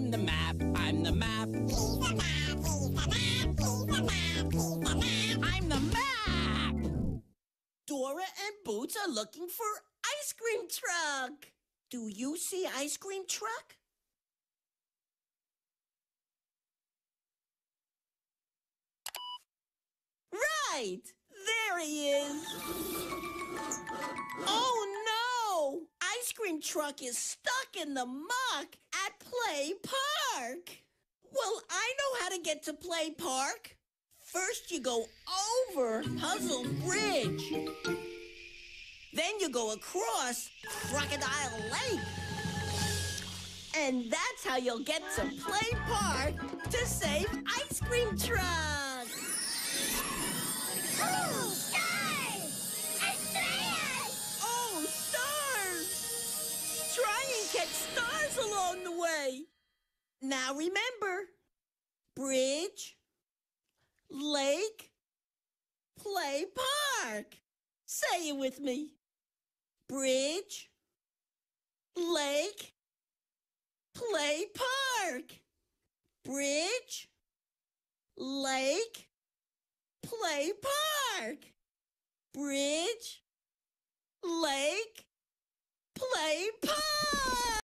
I'm the map, I'm the map. He's the map, he's the map, he's the map, he's the map. I'm the map! Dora and Boots are looking for ice cream truck. Do you see ice cream truck? Right! There he is! Oh no! Ice cream truck is stuck in the muck at Play Park! Well, I know how to get to Play Park. First you go over Puzzle Bridge. Then you go across Crocodile Lake. And that's how you'll get to Play Park to save Ice Cream Truck! Oh, stars! Estrellas! Oh, stars! Try and catch stars along the way. Now remember, bridge, lake, Play Park. Say it with me. Bridge, lake, Play Park. Bridge, lake, Play Park. Bridge, lake, Play Park.